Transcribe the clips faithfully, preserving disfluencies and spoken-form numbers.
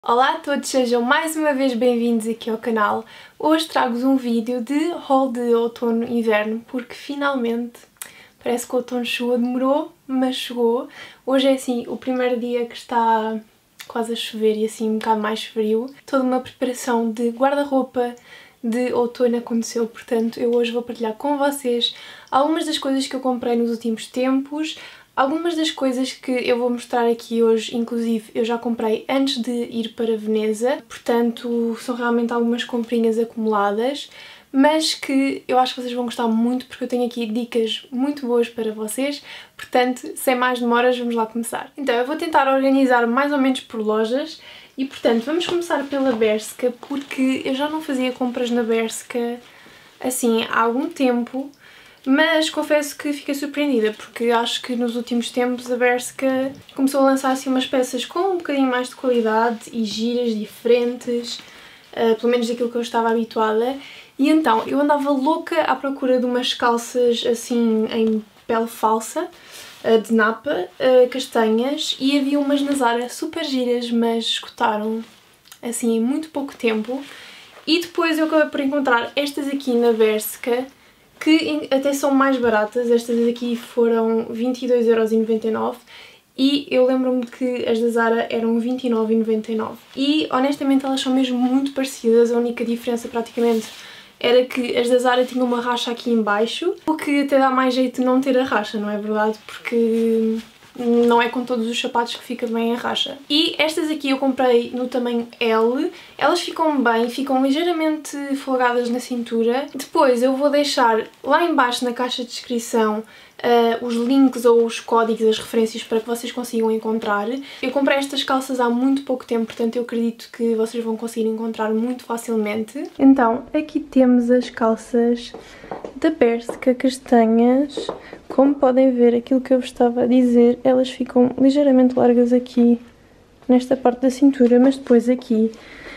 Olá a todos, sejam mais uma vez bem-vindos aqui ao canal. Hoje trago-vos um vídeo de haul de outono e inverno, porque finalmente parece que o outono chegou, demorou, mas chegou. Hoje é assim o primeiro dia que está quase a chover e assim um bocado mais frio. Toda uma preparação de guarda-roupa de outono aconteceu, portanto eu hoje vou partilhar com vocês algumas das coisas que eu comprei nos últimos tempos. Algumas das coisas que eu vou mostrar aqui hoje, inclusive, eu já comprei antes de ir para Veneza, portanto são realmente algumas comprinhas acumuladas, mas que eu acho que vocês vão gostar muito porque eu tenho aqui dicas muito boas para vocês, portanto, sem mais demoras, vamos lá começar. Então, eu vou tentar organizar mais ou menos por lojas e, portanto, vamos começar pela Bershka, porque eu já não fazia compras na Bershka, assim, há algum tempo. Mas confesso que fiquei surpreendida, porque acho que nos últimos tempos a Bershka começou a lançar assim umas peças com um bocadinho mais de qualidade e giras diferentes, uh, pelo menos daquilo que eu estava habituada. E então, eu andava louca à procura de umas calças assim em pele falsa, uh, de napa, uh, castanhas, e havia umas na Zara super giras, mas esgotaram assim em muito pouco tempo. E depois eu acabei por encontrar estas aqui na Bershka, que até são mais baratas. Estas aqui foram vinte e dois euros e noventa e nove e eu lembro-me que as da Zara eram vinte e nove euros e noventa e nove. E honestamente elas são mesmo muito parecidas, a única diferença praticamente era que as da Zara tinham uma racha aqui em baixo, o que até dá mais jeito de não ter a racha, não é verdade? Porque não é com todos os sapatos que fica bem a racha. E estas aqui eu comprei no tamanho L, elas ficam bem, ficam ligeiramente folgadas na cintura. Depois eu vou deixar lá em baixo na caixa de descrição Uh, os links ou os códigos, as referências para que vocês consigam encontrar. Eu comprei estas calças há muito pouco tempo, portanto eu acredito que vocês vão conseguir encontrar muito facilmente. Então, aqui temos as calças da Bershka castanhas. Como podem ver, aquilo que eu vos estava a dizer, elas ficam ligeiramente largas aqui nesta parte da cintura, mas depois aqui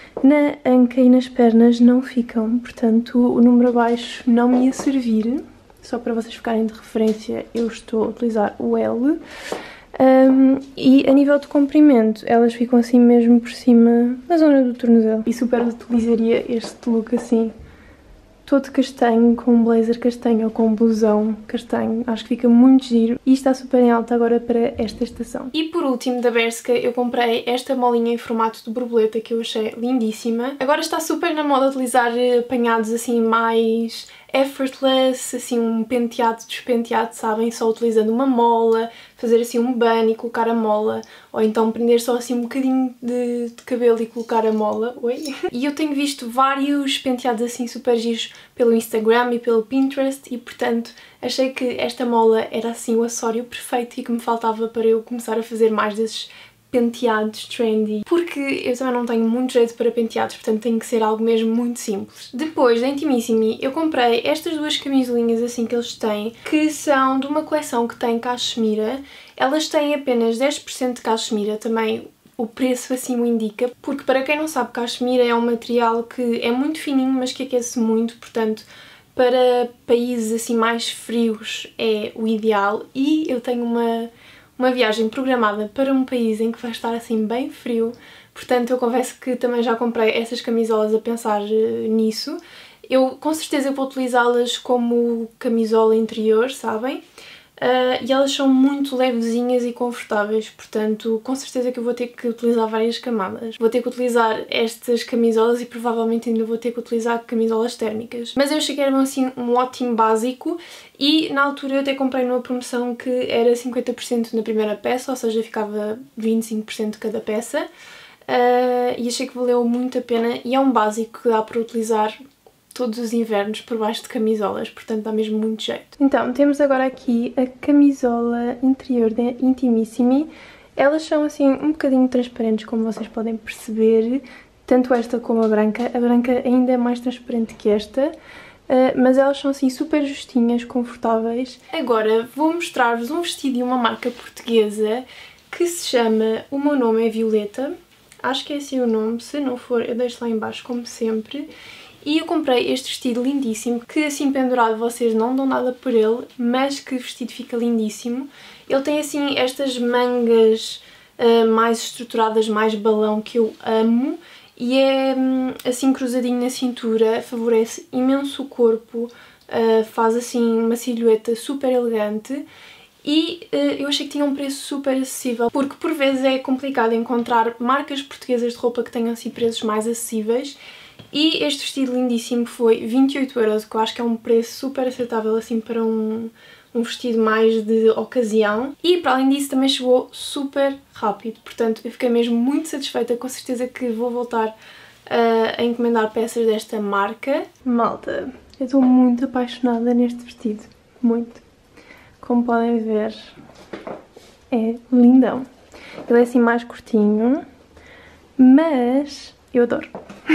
na anca e nas pernas não ficam, portanto o número abaixo não me ia servir. Só para vocês ficarem de referência, eu estou a utilizar o L. Um, e a nível de comprimento, elas ficam assim mesmo por cima da zona do tornozelo. E super utilizaria este look assim, todo castanho, com um blazer castanho ou com um blusão castanho. Acho que fica muito giro e está super em alta agora para esta estação. E por último, da Bershka, eu comprei esta molinha em formato de borboleta que eu achei lindíssima. Agora está super na moda utilizar apanhados assim mais effortless, assim um penteado despenteado, sabem? Só utilizando uma mola, fazer assim um bun e colocar a mola, ou então prender só assim um bocadinho de, de cabelo e colocar a mola. Oi? E eu tenho visto vários penteados assim super giros pelo Instagram e pelo Pinterest e, portanto, achei que esta mola era assim o acessório perfeito e que me faltava para eu começar a fazer mais desses penteados trendy, porque eu também não tenho muito jeito para penteados, portanto tem que ser algo mesmo muito simples. Depois, da Intimissimi, eu comprei estas duas camisolinhas assim que eles têm, que são de uma coleção que tem cachemira. Elas têm apenas dez por cento de cachemira, também o preço assim o indica, porque para quem não sabe, cachemira é um material que é muito fininho, mas que aquece muito, portanto para países assim mais frios é o ideal. E eu tenho uma uma viagem programada para um país em que vai estar assim bem frio, portanto eu confesso que também já comprei essas camisolas a pensar nisso. Eu com certeza vou utilizá-las como camisola interior, sabem? Uh, e elas são muito levezinhas e confortáveis, portanto com certeza que eu vou ter que utilizar várias camadas. Vou ter que utilizar estas camisolas e provavelmente ainda vou ter que utilizar camisolas térmicas. Mas eu achei que eram assim um ótimo básico e na altura eu até comprei numa promoção que era cinquenta por cento na primeira peça, ou seja, ficava vinte e cinco por cento de cada peça. Uh, e achei que valeu muito a pena e é um básico que dá para utilizar todos os invernos por baixo de camisolas, portanto dá mesmo muito jeito. Então, temos agora aqui a camisola interior da Intimissimi. Elas são assim um bocadinho transparentes, como vocês podem perceber, tanto esta como a branca. A branca ainda é mais transparente que esta, mas elas são assim super justinhas, confortáveis. Agora vou mostrar-vos um vestido de uma marca portuguesa que se chama O Meu Nome é Violeta. Acho que é assim o nome, se não for eu deixo lá em baixo como sempre. E eu comprei este vestido lindíssimo, que assim pendurado vocês não dão nada por ele, mas que vestido fica lindíssimo. Ele tem assim estas mangas uh, mais estruturadas, mais balão, que eu amo. E é assim cruzadinho na cintura, favorece imenso o corpo, uh, faz assim uma silhueta super elegante. E uh, eu achei que tinha um preço super acessível, porque por vezes é complicado encontrar marcas portuguesas de roupa que tenham assim preços mais acessíveis. E este vestido lindíssimo foi vinte e oito euros, que eu acho que é um preço super aceitável assim para um, um vestido mais de ocasião. E para além disso também chegou super rápido, portanto eu fiquei mesmo muito satisfeita, com certeza que vou voltar uh, a encomendar peças desta marca. Malta, eu estou muito apaixonada neste vestido, muito. Como podem ver, é lindão. Ele é assim mais curtinho, mas eu adoro.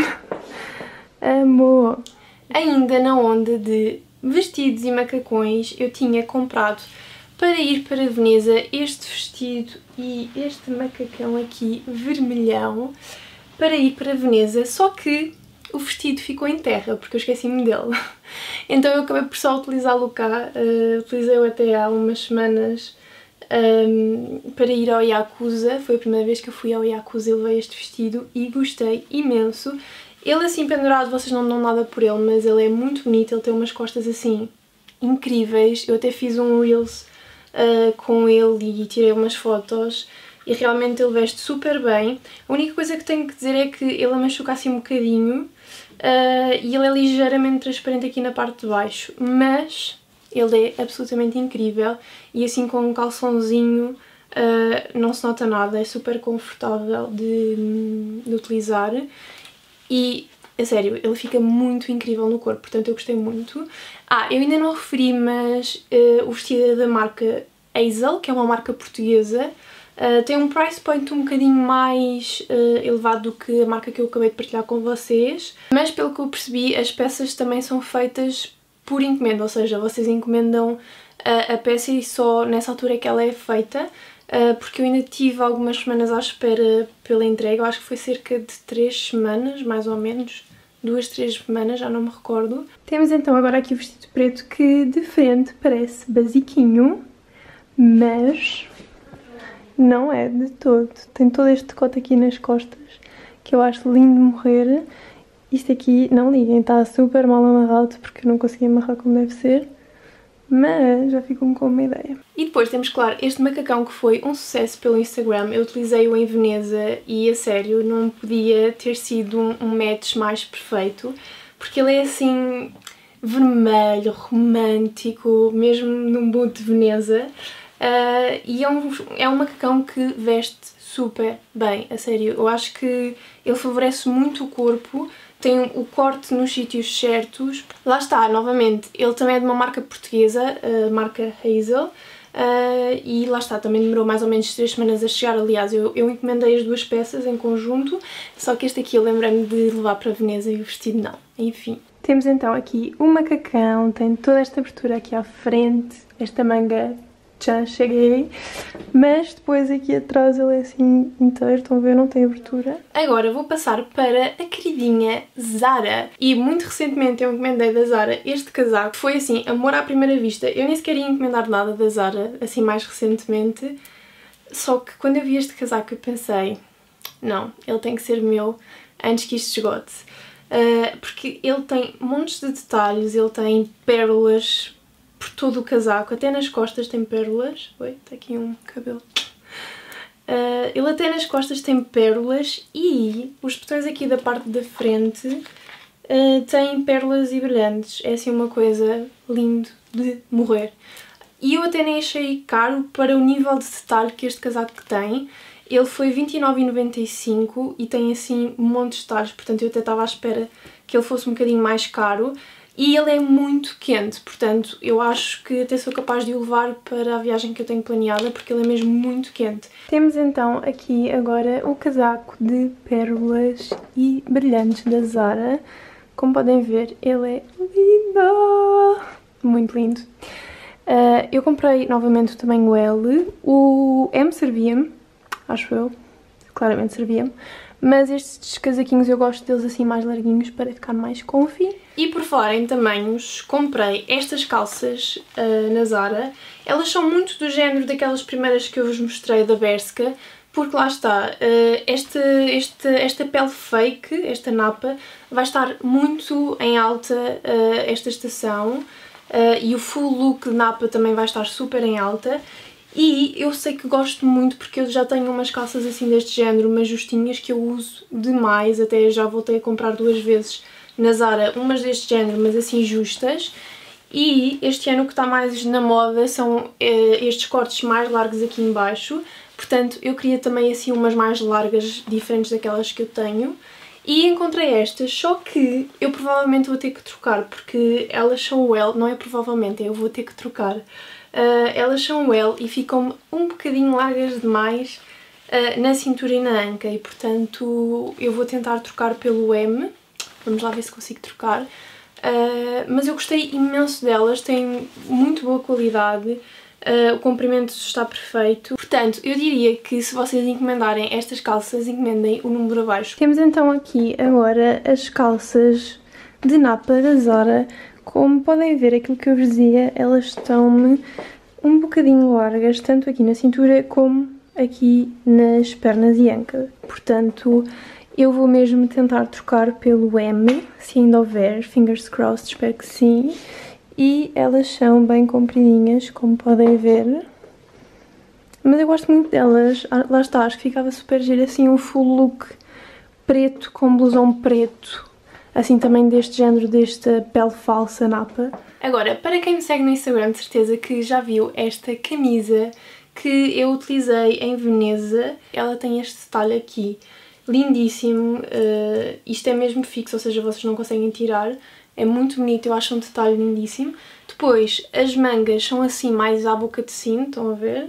Amor! Ainda na onda de vestidos e macacões, eu tinha comprado para ir para Veneza este vestido e este macacão aqui vermelhão para ir para Veneza, só que o vestido ficou em terra porque eu esqueci-me dele. Então eu acabei por só utilizá-lo cá, uh, utilizei-o até há umas semanas um, para ir ao Yakuza. Foi a primeira vez que eu fui ao Yakuza e levei este vestido e gostei imenso. Ele assim pendurado, vocês não dão nada por ele, mas ele é muito bonito, ele tem umas costas assim incríveis. Eu até fiz um Reels uh, com ele e tirei umas fotos e realmente ele veste super bem. A única coisa que tenho que dizer é que ele machuca assim um bocadinho uh, e ele é ligeiramente transparente aqui na parte de baixo, mas ele é absolutamente incrível e assim com um calçãozinho uh, não se nota nada, é super confortável de, de utilizar. E, a sério, ele fica muito incrível no corpo, portanto eu gostei muito. Ah, eu ainda não referi, mas uh, o vestido é da marca Hazel, que é uma marca portuguesa. Uh, tem um price point um bocadinho mais uh, elevado do que a marca que eu acabei de partilhar com vocês. Mas pelo que eu percebi, as peças também são feitas por encomenda, ou seja, vocês encomendam uh, a peça e só nessa altura é que ela é feita. Uh, porque eu ainda tive algumas semanas à espera pela entrega, eu acho que foi cerca de três semanas, mais ou menos, duas, três semanas, já não me recordo. Temos então agora aqui o vestido preto que de frente parece basiquinho, mas não é de todo. Tem todo este decote aqui nas costas, que eu acho lindo de morrer. Isto aqui, não liguem, está super mal amarrado porque eu não consegui amarrar como deve ser. Mas já ficam com uma ideia. E depois temos, claro, este macacão que foi um sucesso pelo Instagram. Eu utilizei-o em Veneza e, a sério, não podia ter sido um, um match mais perfeito. Porque ele é assim, vermelho, romântico, mesmo num mood de Veneza. Uh, e é um, é um macacão que veste super bem, a sério. Eu acho que ele favorece muito o corpo. Tem o corte nos sítios certos. Lá está, novamente, ele também é de uma marca portuguesa, a marca Hazel, uh, e lá está, também demorou mais ou menos três semanas a chegar. Aliás, eu, eu encomendei as duas peças em conjunto, só que este aqui eu lembrei-me de levar para Veneza e o vestido não. Enfim. Temos então aqui o macacão, tem toda esta abertura aqui à frente, esta manga. Já cheguei, mas depois aqui atrás ele é assim inteiro, estão a ver, não tem abertura. Agora vou passar para a queridinha Zara. E muito recentemente eu encomendei da Zara este casaco. Foi assim, amor à primeira vista. Eu nem sequer ia encomendar nada da Zara, assim mais recentemente. Só que quando eu vi este casaco eu pensei, não, ele tem que ser meu antes que isto esgote. Uh, porque ele tem montes de detalhes, ele tem pérolas por todo o casaco, até nas costas tem pérolas. Oi, está aqui um cabelo. Uh, ele até nas costas tem pérolas e os botões aqui da parte da frente uh, têm pérolas e brilhantes. É assim uma coisa lindo de morrer. E eu até nem achei caro para o nível de detalhe que este casaco tem. Ele foi vinte e nove e noventa e cinco e tem assim um monte de detalhes, portanto eu até estava à espera que ele fosse um bocadinho mais caro. E ele é muito quente, portanto eu acho que até sou capaz de o levar para a viagem que eu tenho planeada, porque ele é mesmo muito quente. Temos então aqui agora o casaco de pérolas e brilhantes da Zara. Como podem ver, ele é lindo! Muito lindo. Uh, eu comprei novamente o tamanho L, o M servia-me, acho eu, claramente servia-me. Mas estes casaquinhos eu gosto deles assim mais larguinhos para ficar mais comfy. E por falar em tamanhos, comprei estas calças uh, na Zara. Elas são muito do género daquelas primeiras que eu vos mostrei da Bershka, porque lá está, esta, esta, esta pele fake, esta napa, vai estar muito em alta esta estação e o full look de napa também vai estar super em alta. E eu sei que gosto muito porque eu já tenho umas calças assim deste género, umas justinhas que eu uso demais, até já voltei a comprar duas vezes na Zara, umas deste género, mas assim justas. E este ano o que está mais na moda são eh, estes cortes mais largos aqui em baixo, portanto eu queria também assim umas mais largas, diferentes daquelas que eu tenho. E encontrei estas, só que eu provavelmente vou ter que trocar, porque elas são L, não é provavelmente, eu vou ter que trocar. Uh, elas são L e ficam um bocadinho largas demais uh, na cintura e na anca, e portanto eu vou tentar trocar pelo M, vamos lá ver se consigo trocar. Uh, mas eu gostei imenso delas, têm muito boa qualidade, uh, o comprimento está perfeito. Portanto, eu diria que se vocês encomendarem estas calças, encomendem o número abaixo. Temos então aqui agora as calças de napa da Zara. Como podem ver, aquilo que eu vos dizia, elas estão-me um bocadinho largas, tanto aqui na cintura como aqui nas pernas e anca. Portanto, eu vou mesmo tentar trocar pelo M, se ainda houver, fingers crossed, espero que sim. E elas são bem compridinhas, como podem ver. Mas eu gosto muito delas, lá está, acho que ficava super giro assim um full look preto com blusão preto. Assim também deste género, desta pele falsa napa. Agora, para quem me segue no Instagram, de certeza que já viu esta camisa que eu utilizei em Veneza. Ela tem este detalhe aqui, lindíssimo, uh, isto é mesmo fixo, ou seja, vocês não conseguem tirar, é muito bonito, eu acho um detalhe lindíssimo. Depois, as mangas são assim mais à boca de sino, estão a ver?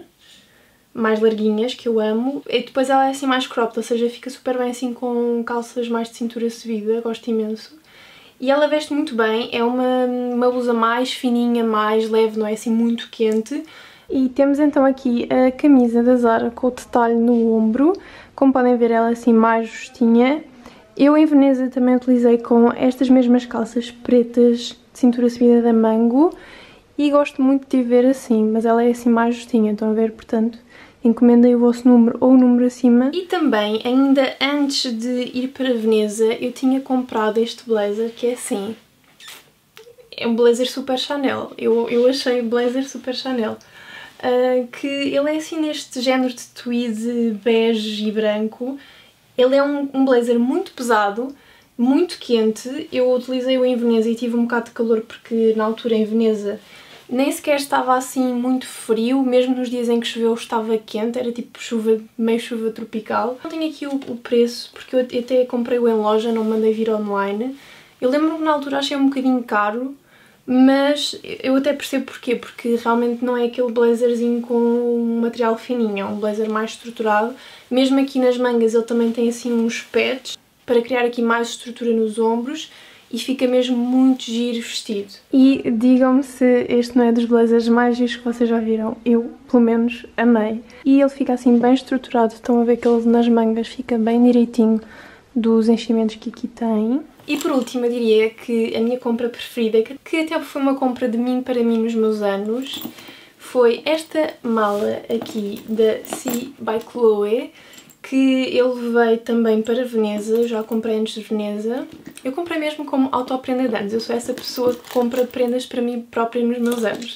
Mais larguinhas, que eu amo. E depois ela é assim mais cropped, ou seja, fica super bem assim com calças mais de cintura subida, gosto imenso. E ela veste muito bem, é uma, uma blusa mais fininha, mais leve, não é assim muito quente. E temos então aqui a camisa da Zara com o detalhe no ombro, como podem ver ela é assim mais justinha. Eu em Veneza também utilizei com estas mesmas calças pretas de cintura subida da Mango e gosto muito de ver assim, mas ela é assim mais justinha, estão a ver, portanto encomendem o vosso número ou o número acima. E também, ainda antes de ir para Veneza, eu tinha comprado este blazer que é assim, é um blazer super Chanel, eu, eu achei blazer super Chanel. Uh, que ele é assim neste género de tweed bege e branco. Ele é um, um blazer muito pesado, muito quente. Eu utilizei-o em Veneza e tive um bocado de calor porque na altura em Veneza nem sequer estava assim muito frio, mesmo nos dias em que choveu estava quente, era tipo chuva, meio chuva tropical. Não tenho aqui o, o preço porque eu até comprei-o em loja, não mandei vir online. Eu lembro que na altura achei um bocadinho caro, mas eu até percebo porquê, porque realmente não é aquele blazerzinho com um material fininho, é um blazer mais estruturado. Mesmo aqui nas mangas ele também tem assim uns pads para criar aqui mais estrutura nos ombros e fica mesmo muito giro vestido. E digam-me se este não é dos blazers mais giros que vocês já viram, eu pelo menos amei. E ele fica assim bem estruturado, estão a ver que ele nas mangas fica bem direitinho dos enchimentos que aqui tem. E por último eu diria que a minha compra preferida, que até foi uma compra de mim para mim nos meus anos, foi esta mala aqui da C by Chloe, que eu levei também para Veneza, já comprei antes de Veneza. Eu comprei mesmo como autoprenda de anos, eu sou essa pessoa que compra prendas para mim própria nos meus anos.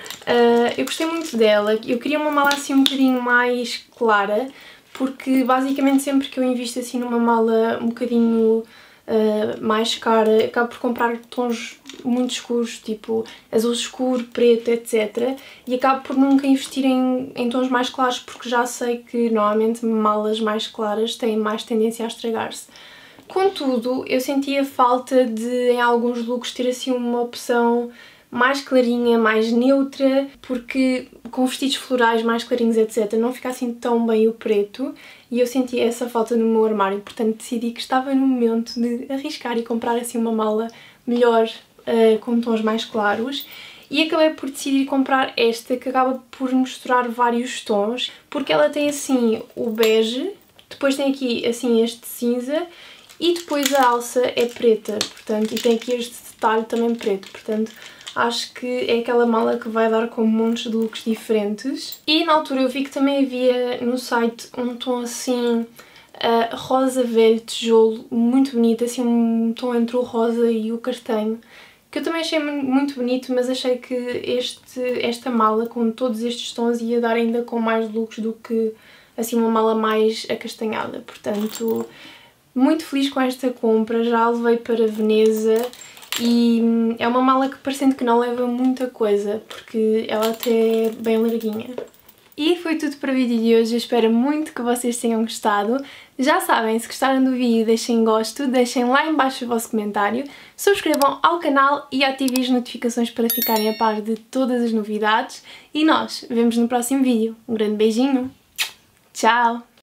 Uh, eu gostei muito dela, eu queria uma mala assim um bocadinho mais clara, porque basicamente sempre que eu invisto assim numa mala um bocadinho uh, mais cara, acabo por comprar tons muito escuros, tipo azul escuro, preto, etcétera. E acabo por nunca investir em, em tons mais claros, porque já sei que normalmente malas mais claras têm mais tendência a estragar-se. Contudo, eu sentia falta de, em alguns looks, ter assim uma opção mais clarinha, mais neutra, porque com vestidos florais mais clarinhos, etcétera, não fica assim tão bem o preto, e eu sentia essa falta no meu armário, portanto decidi que estava no momento de arriscar e comprar assim uma mala melhor, uh, com tons mais claros, e acabei por decidir comprar esta, que acaba por misturar vários tons, porque ela tem assim o bege, depois tem aqui assim este cinza, e depois a alça é preta, portanto, e tem aqui este detalhe também preto, portanto Acho que é aquela mala que vai dar com montes de looks diferentes. E na altura eu vi que também havia no site um tom assim uh, rosa velho tijolo, muito bonito, assim um tom entre o rosa e o castanho, que eu também achei muito bonito, mas achei que este, esta mala com todos estes tons ia dar ainda com mais looks do que assim uma mala mais acastanhada. Portanto, muito feliz com esta compra, já a levei para Veneza e é uma mala que parecendo que não leva muita coisa, porque ela até é bem larguinha. E foi tudo para o vídeo de hoje, eu espero muito que vocês tenham gostado. Já sabem, se gostaram do vídeo deixem gosto, deixem lá em baixo o vosso comentário, subscrevam ao canal e ativem as notificações para ficarem a par de todas as novidades. E nós vemos no próximo vídeo. Um grande beijinho, tchau!